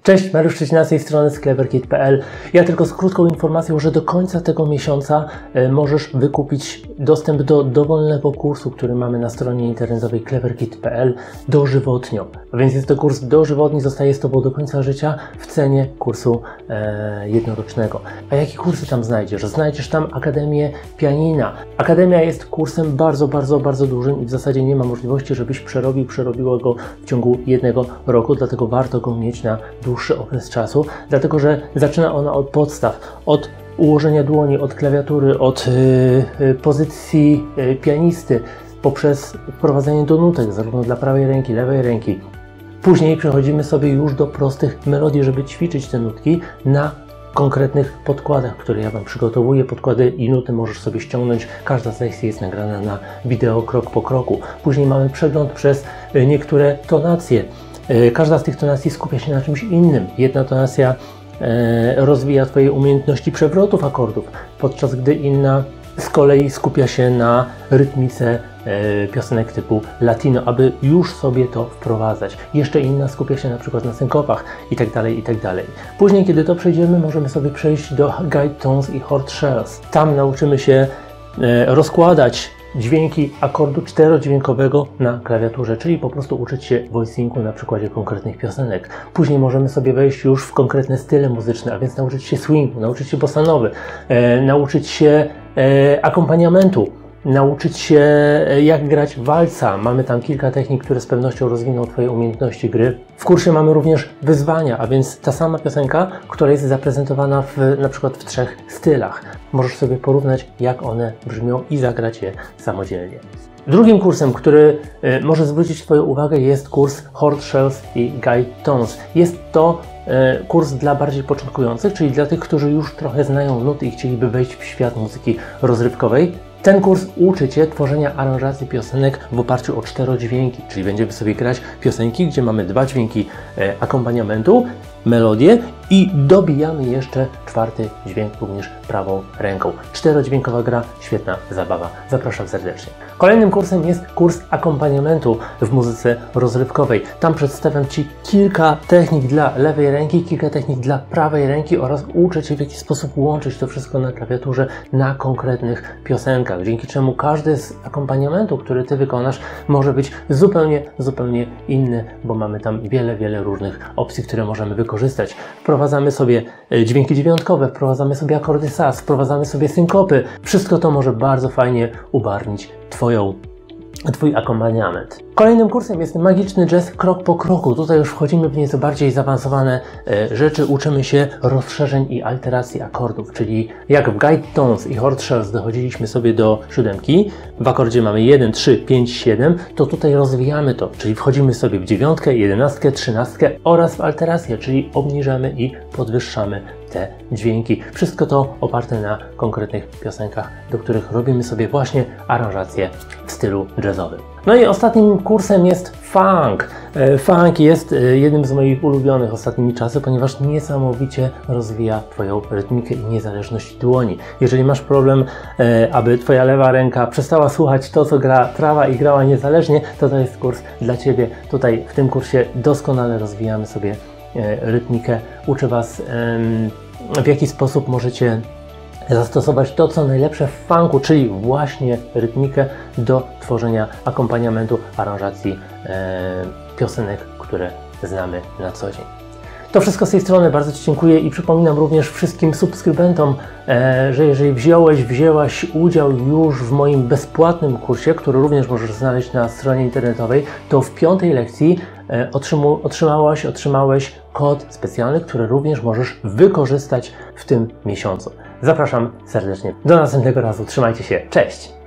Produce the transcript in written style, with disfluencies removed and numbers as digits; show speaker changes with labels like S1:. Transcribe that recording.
S1: Cześć, Mariusz Szczecina z tej strony z cleverkit.pl. Ja tylko z krótką informacją, że do końca tego miesiąca możesz wykupić dostęp do dowolnego kursu, który mamy na stronie internetowej cleverkit.pl dożywotnio. A więc jest to kurs dożywotni, zostaje z Tobą do końca życia w cenie kursu jednorocznego. A jakie kursy tam znajdziesz? Znajdziesz tam Akademię Pianina. Akademia jest kursem bardzo dużym i w zasadzie nie ma możliwości, żebyś przerobiła go w ciągu jednego roku, dlatego warto go mieć na dłuższy okres czasu, dlatego że zaczyna ona od podstaw, od ułożenia dłoni, od klawiatury, od pozycji pianisty, poprzez wprowadzenie do nutek, zarówno dla prawej ręki, lewej ręki. Później przechodzimy sobie już do prostych melodii, żeby ćwiczyć te nutki na konkretnych podkładach, które ja Wam przygotowuję. Podkłady i nuty możesz sobie ściągnąć. Każda z lekcji jest nagrana na wideo krok po kroku. Później mamy przegląd przez niektóre tonacje. Każda z tych tonacji skupia się na czymś innym. Jedna tonacja rozwija Twoje umiejętności przewrotów akordów, podczas gdy inna z kolei skupia się na rytmice piosenek typu latino, aby już sobie to wprowadzać. Jeszcze inna skupia się na przykład na synkopach itd., itd. Później, kiedy to przejdziemy, możemy sobie przejść do guide tones i chord shells. Tam nauczymy się rozkładać dźwięki akordu czterodźwiękowego na klawiaturze, czyli po prostu uczyć się voicingu na przykładzie konkretnych piosenek. Później możemy sobie wejść już w konkretne style muzyczne, a więc nauczyć się swingu, nauczyć się bossa nowy, nauczyć się akompaniamentu, nauczyć się jak grać walca. Mamy tam kilka technik, które z pewnością rozwiną Twoje umiejętności gry. W kursie mamy również wyzwania, a więc ta sama piosenka, która jest zaprezentowana na przykład w 3 stylach. Możesz sobie porównać, jak one brzmią i zagrać je samodzielnie. Drugim kursem, który może zwrócić Twoją uwagę, jest kurs Chord Shells i Guide Tones. Jest to kurs dla bardziej początkujących, czyli dla tych, którzy już trochę znają nuty i chcieliby wejść w świat muzyki rozrywkowej. Ten kurs uczy Cię tworzenia aranżacji piosenek w oparciu o czterodźwięki, czyli będziemy sobie grać piosenki, gdzie mamy 2 dźwięki akompaniamentu, melodię i dobijamy jeszcze 4. dźwięk również prawą ręką. Czterodźwiękowa gra, świetna zabawa. Zapraszam serdecznie. Kolejnym kursem jest kurs akompaniamentu w muzyce rozrywkowej. Tam przedstawiam Ci kilka technik dla lewej ręki, kilka technik dla prawej ręki oraz uczę Cię, w jaki sposób łączyć to wszystko na klawiaturze na konkretnych piosenkach, dzięki czemu każdy z akompaniamentu, który Ty wykonasz, może być zupełnie inny, bo mamy tam wiele różnych opcji, które możemy wykorzystać. Wprowadzamy sobie dźwięki dziewiątkowe, wprowadzamy sobie akordy sas, wprowadzamy sobie synkopy. Wszystko to może bardzo fajnie ubarwnić Twój akompaniament. Kolejnym kursem jest magiczny jazz krok po kroku. Tutaj już wchodzimy w nieco bardziej zaawansowane rzeczy. Uczymy się rozszerzeń i alteracji akordów, czyli jak w guide tones i chord shells dochodziliśmy sobie do 7, w akordzie mamy 1, 3, 5, 7, to tutaj rozwijamy to, czyli wchodzimy sobie w 9, 11, 13 oraz w alterację, czyli obniżamy i podwyższamy te dźwięki. Wszystko to oparte na konkretnych piosenkach, do których robimy sobie właśnie aranżację w stylu jazzowym. No i ostatnim kursem jest funk. Funk jest jednym z moich ulubionych ostatnimi czasy, ponieważ niesamowicie rozwija Twoją rytmikę i niezależność dłoni. Jeżeli masz problem, aby Twoja lewa ręka przestała słuchać to, co gra prawa i grała niezależnie, to jest kurs dla Ciebie. Tutaj w tym kursie doskonale rozwijamy sobie rytmikę. Uczę Was, w jaki sposób możecie zastosować to, co najlepsze w funku, czyli właśnie rytmikę do tworzenia akompaniamentu, aranżacji piosenek, które znamy na co dzień. To wszystko z tej strony, bardzo Ci dziękuję i przypominam również wszystkim subskrybentom, że jeżeli wzięłaś udział już w moim bezpłatnym kursie, który również możesz znaleźć na stronie internetowej, to w 5. lekcji otrzymałeś kod specjalny, który również możesz wykorzystać w tym miesiącu. Zapraszam serdecznie. Do następnego razu. Trzymajcie się. Cześć!